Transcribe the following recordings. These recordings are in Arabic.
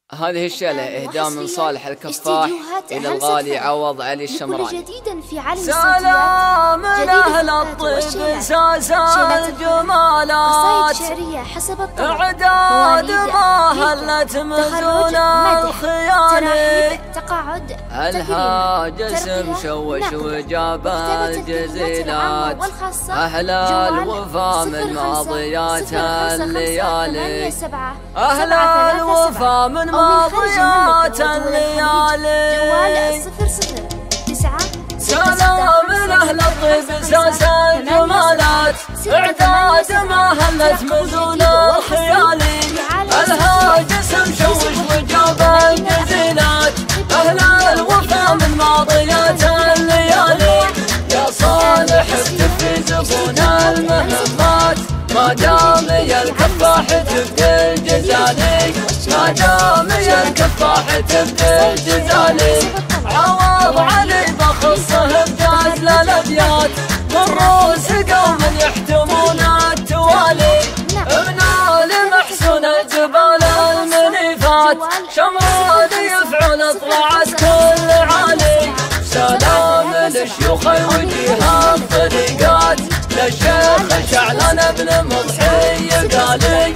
هذه الشيلة إهداء من صالح الكفاح إلى الغالي عوض علي الشمراني. سلام أهل الطيب ساس الجمالات، إعداد ما هلت مزون الخيالي، الهاجس مشوش وجاب الجزيلات، أهل الوفا من ماضيات الليالي، أهل الوفا من ماضيات الليالي. سلام أهل الطيب ساس الجمالات، إعداد ما هلت مزون الخيالي، الهاجس مشوش وجاب الجزيلات، أهل الوفا من ماضيات الليالي. يا صالح اكتفي زبون المهمات، ما دام يا الكفاح تبدي الجزالي، ما دام يا الكفاح تبدي الجزالي. عوض علي بخصه بجازل الابيات، من رؤوس قوم يحتمون التوالي، ابن لمحسن الجبال المنيفات، شمران يفعل طلعت كل عالي. سلام لشيوخ وجيه الطريقات، للشيخ شعلان ابن مضحي قالي،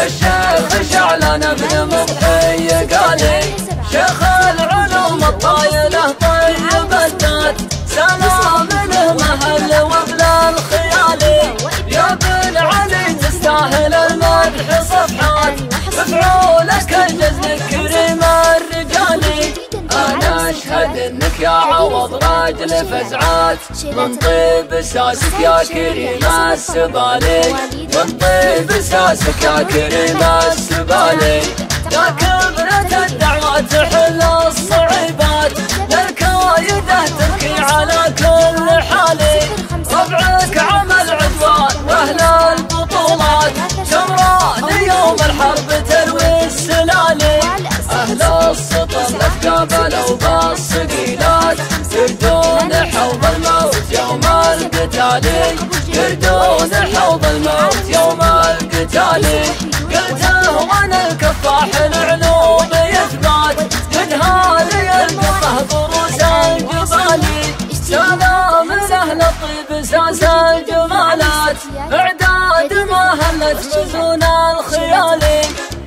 للشيخ شعلان ابن مضحي قالي، شيخ العلوم الطايله طيب الذات، سلام له مهل وابن الخيالي. يا بن علي تستاهل المدح صفحات، مفعولك الجزل كريم الرجالي. أنا أشهد إنك يا عوض راجل فزعات، من طيب ساسك يا كريم السبالي، من طيب ساسك يا كريم السبالي. يا كبرة الدعوة تحل الصعيبات، للكايدة تبكي على كل حالي، ربعك عمل عدوان وأهل البطولات، شمران يوم الحرب تروي السلالي، أهل السطر لتقابلوا بالصقيلات، يردون حوض الموت يوم القتالي، يردون حوض الموت يوم القتالي. قلته وانا الكفاح العلوم يثبات، ينهالي القمه ضروس الجبالي. سلام لأهل الطيب ساس الجمالات، إعداد ما هلت مزون الخيالي،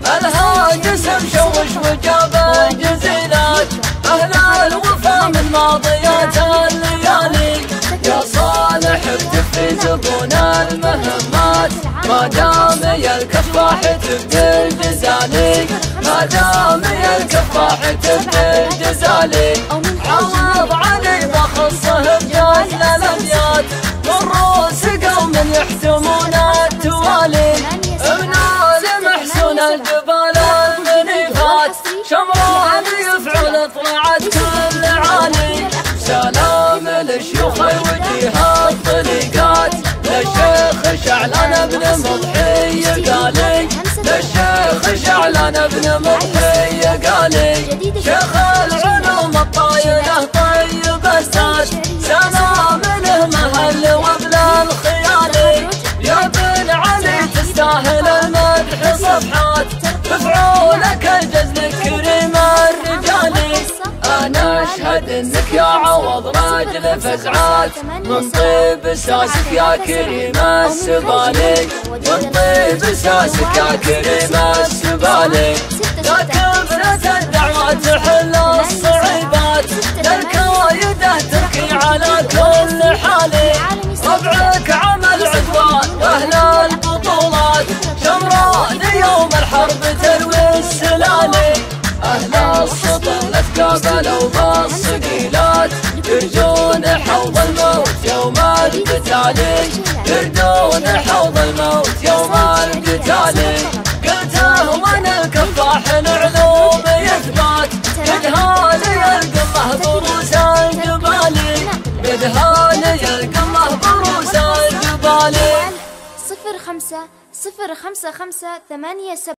الهاجس مشوش وجاب الجزيلات، أهل الوفا من ماضيات الليالي. يا صالح اكتفي زبون المهمات، ما دام يا الكفاح تبدي الجزالي، ما دام يا الكفاح تبدي الجزالي. عوض علي بخصه بجازل الابيات، من رؤوس قوم يحتمون التوالي، ابن لمحسن الجبال المنيفات، شمران يفعل طلعت كل عالي. سلام لشيوخ وجيه الطريقات، للشيخ شعلان ابن مضحي قالي، للشيخ شعلان ابن مضحي قالي، شيخ العلوم الطايله طيب الذات، سلام له مهل وابن الخيالي. يا بن علي تستاهل المدح صفحات، مفعولك الجزل كريم الرجالي. أنا أشهد إنك يا عوض راجل فزعات، من طيب ساسك يا كريم السبالي، من طيب ساسك يا كريم السبالي. يا كبرة الدعوة تحل الصعيبات، للكايدة تبكي على كل حالي، ربعك عمل عدوان وأهل البطولات، شمران يوم الحرب تروي السلالي، أهل السطر لتقابلوا بالصقيلات، يرجون حوض الموت يوم القتالي، يرجون حوض الموت يوم القتالي. قلته وانا الكفاح العلوم يثبات، يدهالي القمه ضروس الجبالي، يدهالي القمه ضروس الجبالي. 05 055 8